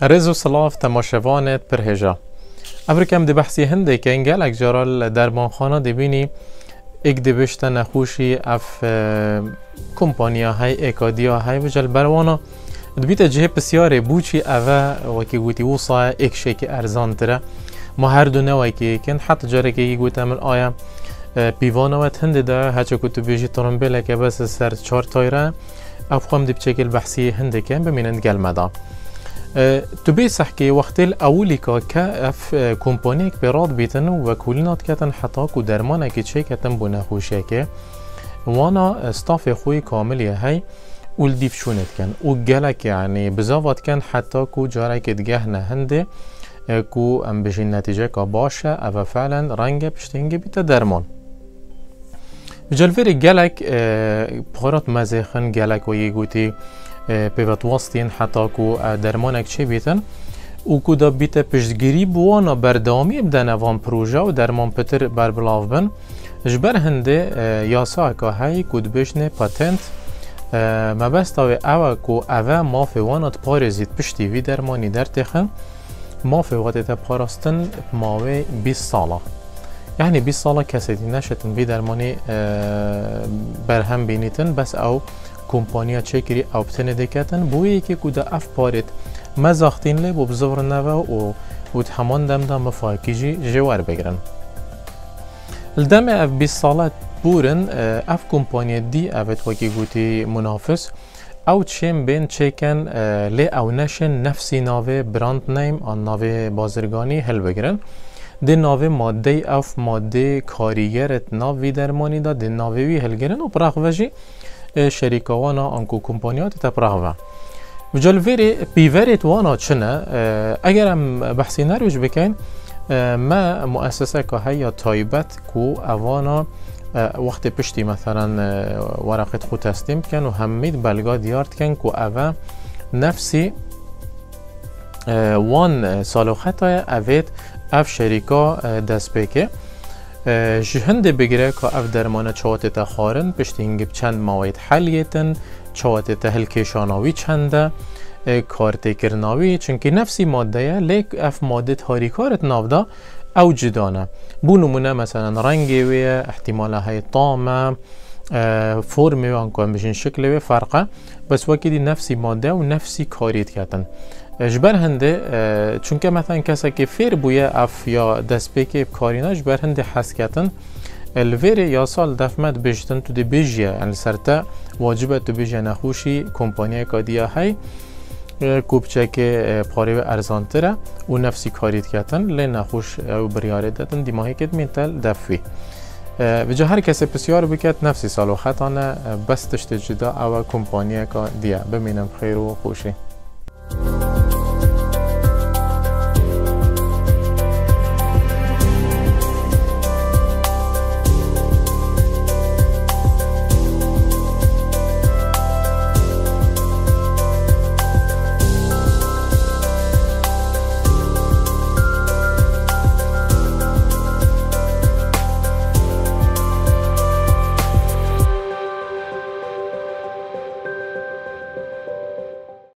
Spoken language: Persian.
رز و سلاف تماشوانت پرهجا افریکم دی بحثی هنده که انگل اک جارال درمانخانه دی بینی اک دی بشتا نخوشی اف کمپانیا های اکادیا های و جل بروانا دبیت جه بسیاره بوچی اوه وکی گوتی وصا اک شیک ارزان تره ما هر دو نوی که کن حتی جاره که گوتی من آیا پیوانا و هنده ده هچه کتو بیجی ترنبیل که بس سر 4 تایره افخام دی بچکل بحثی هنده که بمینند گل مدا تو بیسح که وقتی الاولی که اف کمپانی که براد بیتن و کلینات کتن حتی که درمانه که چه کتن بو نخوشه که وانا استاف خوی کاملی های اول دیف شونت کن او گلک یعنی بزاوت کن حتی که جاره که دگه نهنده که ام بشین نتیجه که باشه او فعلا رنگ پشتینگه بیت درمان جلوری گلک بخارات مزیخن گلک و یه گوتی پیوت واسطین حتی که درمانک چه بیتن او که دا بیت پشتگیری بوانا بردامی بدن اوان پروژه و درمان پتر بربلاف بن جبر هنده یاسا که های کود بشنه پاتنت مبستا و اوه که اوه مافی وانات پارزید پشتی وی درمانی در تخن مافی وقتی پارستن ماوی 20 ساله یعنی 20 ساله کسی نشتن وی درمانی برهم بینیتن بس او کمپانیا چکری او بتنه دکتن بویی که کده اف پارید مزاختین لی ببزور نوه و همان دم دا مفاکی جوار بگرن الدم اف 20 ساله بورن اف کمپانیا دی اوت وکی گوتی منافس او چیم بین چکن لی او نشن نفسی ناوه براند نیم آن ناوه بازرگانی هل بگرن دی ناوه ماده اف ماده کاریگرت ناوی درمانی دا دی ناوه وی هل گرن و پراخ وجی شریکوانا آنکو کمپانیات تپراغ و جلوری پیوریت وانا چنه اگر هم بحثی نروش بکن ما مؤسسه که هیا تایبت کو اوانا وقت پشتی مثلا ورقت خود تسلیم کن و همید بلگا دیارت کن که اوه نفسی وان سالوخت های اوید اف شریکا دست بکه جهنده بگیره که اف درمانه چوات تخارن پشتی هنگی چند مواد حلیتن چوات تهل کشاناوی چنده کارت کرناوی چونکه نفسی ماده لیک اف ماده تاریکارت نافده او جدانه بو نمونه مثلا رنگی وی احتماله های طامه فرمی وان که بشین شکل وی فرقه بس وکی دی نفسی ماده و نفسی کاریت کتن جبر هنده چونکه مثلا کسی که فیر بویه اف یا دست بکی کارینا جبر هنده حس کتن الویر یا سال دفمت بجتن تو دی بیجیه یعنی سرطه واجبه تو بیجیه نخوشی کمپانیه کادیه های کوبچه که پاره ارزان تره و نفسی کاریت کتن لی نخوش و بریاره دادن دیماهی کت میتل دفوی و جا هر کسی بسیار بکت نفسی سالو خطانه بستشت جدا او کمپانیه که دیه بمینم خیر و خوشی